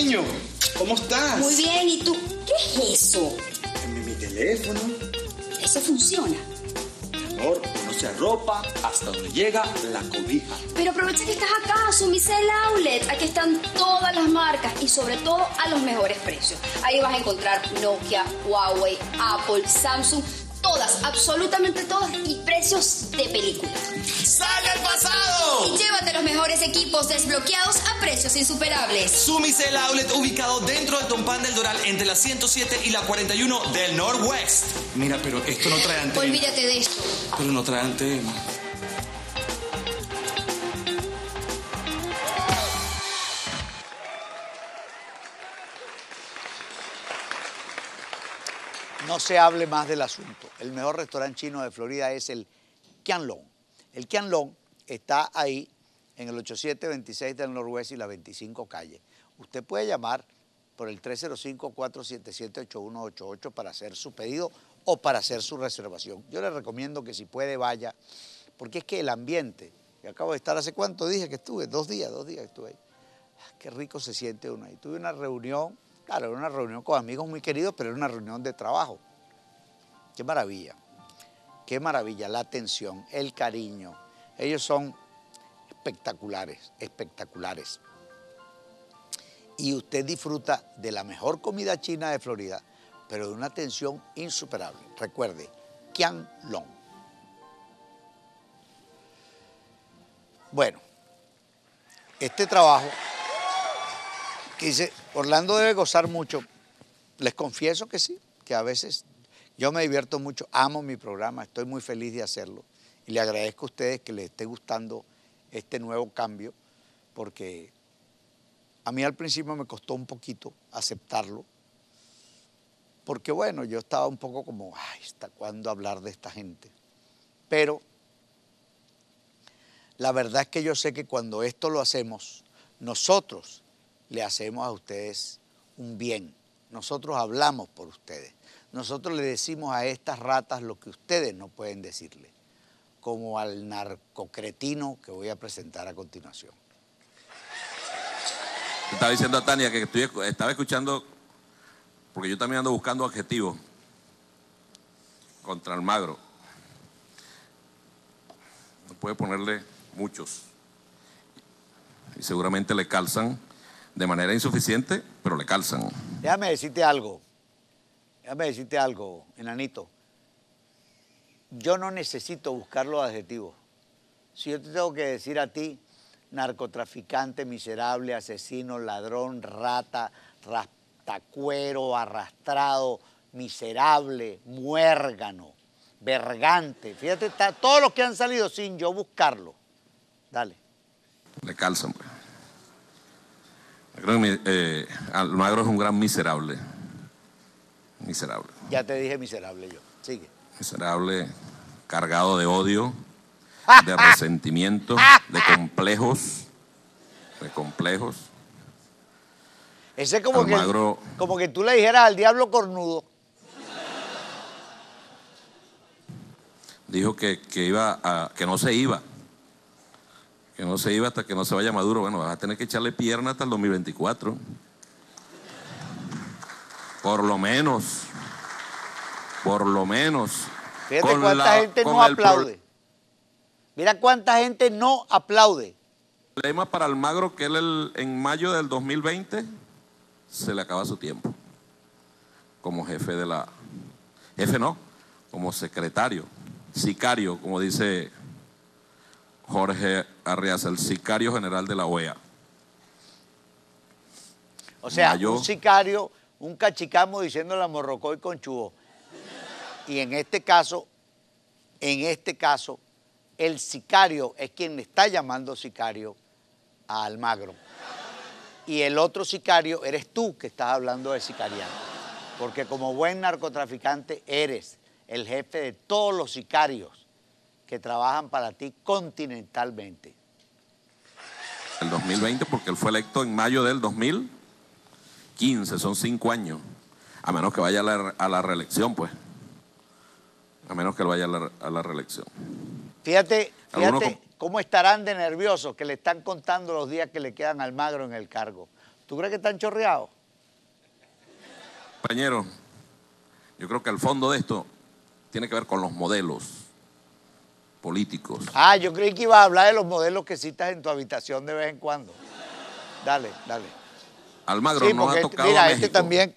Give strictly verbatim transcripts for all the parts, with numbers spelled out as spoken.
cariño. ¿Cómo estás? Muy bien, ¿y tú? ¿Qué es eso? Mi, mi teléfono. Eso funciona. Amor, uno se arropa hasta donde llega la cobija. Pero aprovecha que estás acá, Sumicel Outlet. Aquí están todas las marcas y sobre todo a los mejores precios. Ahí vas a encontrar Nokia, Huawei, Apple, Samsung, todas, absolutamente todas y precios de película. ¡Sale al pasado! Y llévate los mejores equipos desbloqueados a precios insuperables. Sumicel Outlet, ubicado dentro del Tompán del Doral, entre la ciento siete y la cuarenta y uno del Northwest. Mira, pero esto no trae antena. Olvídate de esto. Pero no trae antena. No se hable más del asunto. El mejor restaurante chino de Florida es el Qianlong. El Qianlong está ahí en el ochenta y siete veintiséis del Northwest y la veinticinco calle. Usted puede llamar por el tres cero cinco, cuatro siete siete, ocho uno ocho ocho para hacer su pedido o para hacer su reservación. Yo le recomiendo que si puede vaya, porque es que el ambiente, que acabo de estar, ¿hace cuánto dije que estuve? Dos días, dos días que estuve ahí. Ah, qué rico se siente uno ahí. Tuve una reunión, claro, era una reunión con amigos muy queridos, pero era una reunión de trabajo. Qué maravilla, qué maravilla, la atención, el cariño. Ellos son espectaculares, espectaculares. Y usted disfruta de la mejor comida china de Florida, pero de una atención insuperable. Recuerde, Qianlong. Bueno, este trabajo que dice, Orlando debe gozar mucho. Les confieso que sí, que a veces yo me divierto mucho, amo mi programa, estoy muy feliz de hacerlo. Y le agradezco a ustedes que les esté gustando este nuevo cambio, porque a mí al principio me costó un poquito aceptarlo, porque bueno, yo estaba un poco como, ay, ¿hasta cuándo hablar de esta gente? Pero la verdad es que yo sé que cuando esto lo hacemos, nosotros le hacemos a ustedes un bien. Nosotros hablamos por ustedes. Nosotros le decimos a estas ratas lo que ustedes no pueden decirle, como al narcocretino que voy a presentar a continuación. Estaba diciendo a Tania que estoy, estaba escuchando, porque yo también ando buscando adjetivos contra Almagro. No puede ponerle muchos. Y seguramente le calzan de manera insuficiente, pero le calzan. Déjame decirte algo. Déjame decirte algo, enanito. Yo no necesito buscar los adjetivos. Si yo te tengo que decir a ti, narcotraficante, miserable, asesino, ladrón, rata, rastacuero, arrastrado, miserable, muérgano, vergante. Fíjate, está, todos los que han salido sin yo buscarlo. Dale. Le calzan, pues. Yo creo que eh, Almagro es un gran miserable. Miserable. Ya te dije miserable yo. Sigue. Miserable, cargado de odio, de resentimiento, de complejos, de complejos. Ese es como, Almagro, que, como que tú le dijeras al diablo cornudo. Dijo que, que, iba a, que no se iba, que no se iba hasta que no se vaya Maduro. Bueno, vas a tener que echarle pierna hasta el dos mil veinticuatro. Por lo menos, por lo menos. Fíjate cuánta la, gente no aplaude. Mira cuánta gente no aplaude. El problema para Almagro que él el, en mayo del dos mil veinte se le acaba su tiempo como jefe de la... Jefe no, como secretario, sicario, como dice Jorge Arriaza, el sicario general de la O E A. O sea, Mayo, un sicario, un cachicamo diciéndole a Morrocoy con Chubó. Y en este caso, en este caso, el sicario es quien le está llamando sicario a Almagro. Y el otro sicario eres tú que estás hablando de sicariano. Porque como buen narcotraficante eres el jefe de todos los sicarios que trabajan para ti continentalmente. El dos mil veinte, porque él fue electo en mayo del dos mil quince, son cinco años. A menos que vaya a la, a la reelección, pues. A menos que él vaya a la, a la reelección. Fíjate, fíjate cómo estarán de nerviosos que le están contando los días que le quedan a Almagro en el cargo. ¿Tú crees que están chorreados? Compañero, yo creo que el fondo de esto tiene que ver con los modelos políticos. Ah, yo creí que ibas a hablar de los modelos que citas en tu habitación de vez en cuando. Dale, dale. Almagro Sí, no ha porque tocado mira, a este México. también.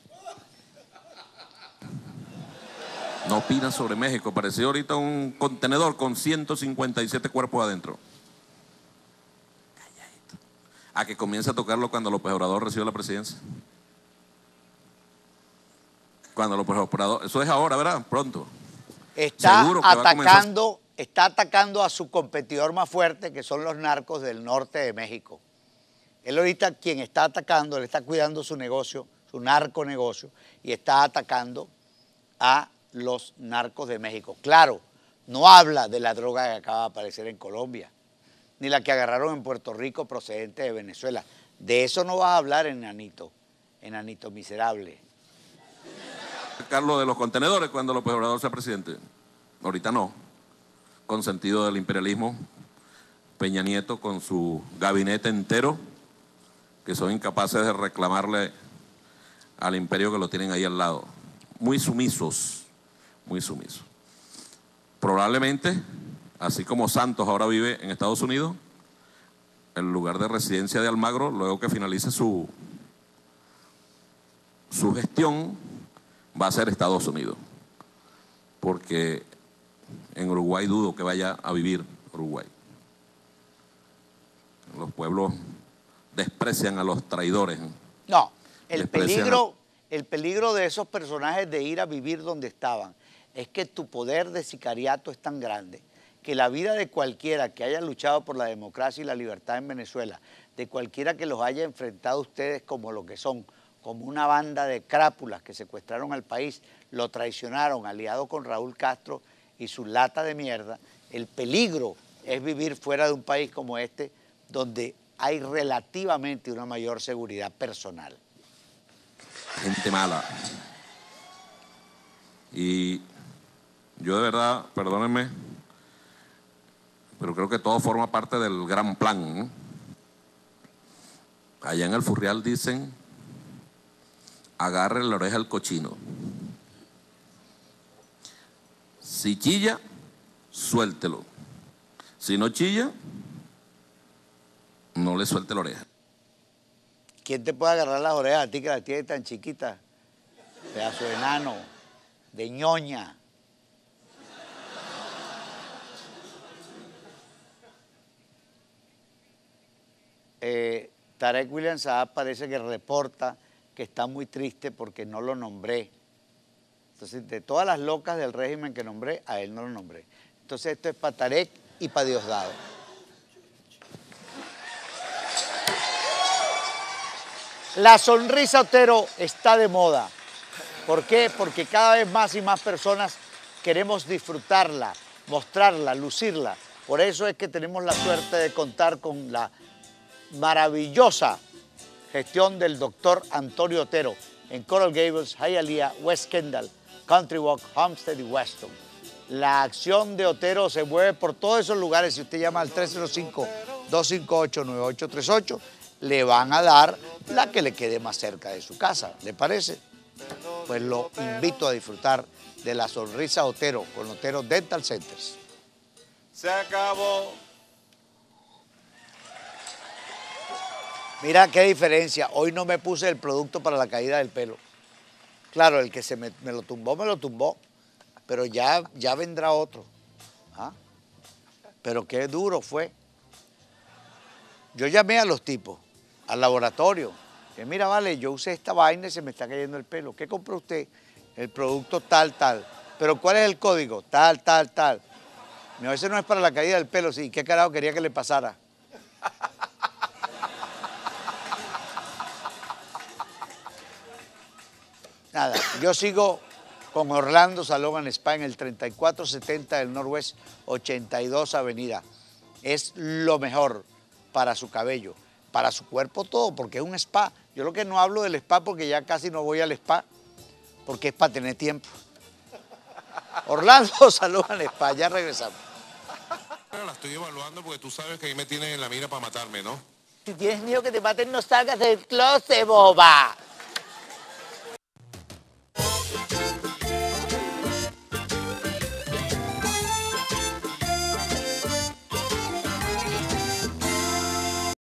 No opina sobre México. Pareció ahorita un contenedor con ciento cincuenta y siete cuerpos adentro. Calladito. A que comience a tocarlo cuando López Obrador reciba la presidencia. Cuando López Obrador... Eso es ahora, ¿verdad? Pronto. Está Seguro que va a atacando, está atacando a su competidor más fuerte, que son los narcos del norte de México. Él ahorita quien está atacando, él está cuidando su negocio, su narco negocio, y está atacando a los narcos de México. Claro, no habla de la droga que acaba de aparecer en Colombia, ni la que agarraron en Puerto Rico procedente de Venezuela. De eso no vas a hablar, enanito, enanito miserable. Carlos, de los contenedores cuando López Obrador sea presidente. Ahorita no. Con sentido del imperialismo, Peña Nieto con su gabinete entero, que son incapaces de reclamarle al imperio que lo tienen ahí al lado. Muy sumisos, muy sumisos. Probablemente, así como Santos ahora vive en Estados Unidos, el lugar de residencia de Almagro, luego que finalice su, su gestión, va a ser Estados Unidos. Porque en Uruguay dudo que vaya a vivir Uruguay. Los pueblos desprecian a los traidores. No, el Desprecian peligro, el peligro de esos personajes de ir a vivir donde estaban es que tu poder de sicariato es tan grande que la vida de cualquiera que haya luchado por la democracia y la libertad en Venezuela, de cualquiera que los haya enfrentado a ustedes como lo que son, como una banda de crápulas que secuestraron al país, lo traicionaron, aliado con Raúl Castro y su lata de mierda, el peligro es vivir fuera de un país como este, donde hay relativamente una mayor seguridad personal. Gente mala. Y yo de verdad, perdónenme, pero creo que todo forma parte del gran plan, ¿no? Allá en el Furrial dicen, agarre la oreja al cochino. Si chilla, suéltelo. Si no chilla, no le suelte la oreja. ¿Quién te puede agarrar las orejas a ti que las tienes tan chiquitas? Pedazo de enano, de ñoña. Eh, Tarek William Saab parece que reporta que está muy triste porque no lo nombré. Entonces, de todas las locas del régimen que nombré, a él no lo nombré. Entonces, esto es para Tarek y para Diosdado. La sonrisa Otero está de moda. ¿Por qué? Porque cada vez más y más personas queremos disfrutarla, mostrarla, lucirla. Por eso es que tenemos la suerte de contar con la maravillosa gestión del doctor Antonio Otero en Coral Gables, Hialeah, West Kendall, Country Walk, Homestead y Weston. La acción de Otero se mueve por todos esos lugares. Si usted llama al tres cero cinco, dos cinco ocho, nueve ocho tres ocho, le van a dar la que le quede más cerca de su casa. ¿Le parece? Pues lo invito a disfrutar de la sonrisa Otero con Otero Dental Centers. Se acabó. Mira qué diferencia. Hoy no me puse el producto para la caída del pelo. Claro, el que se me, me lo tumbó, me lo tumbó. Pero ya, ya vendrá otro. ¿Ah? Pero qué duro fue. Yo llamé a los tipos, al laboratorio. Que mira, vale, yo usé esta vaina y se me está cayendo el pelo. ¿Qué compró usted? El producto tal, tal. ¿Pero cuál es el código? Tal, tal, tal. Me dijo, ese no es para la caída del pelo. Sí, ¿qué carajo quería que le pasara? Nada, yo sigo con Orlando Salón and Spa en el treinta y cuatro setenta del Northwest ochenta y dos Avenida. Es lo mejor para su cabello, para su cuerpo todo, porque es un spa. Yo lo que no hablo del spa porque ya casi no voy al spa, porque es para tener tiempo. Orlando Salón and Spa, ya regresamos. La estoy evaluando porque tú sabes que ahí me tienen en la mira para matarme, ¿no? Si tienes miedo que te maten, no salgas del closet, boba.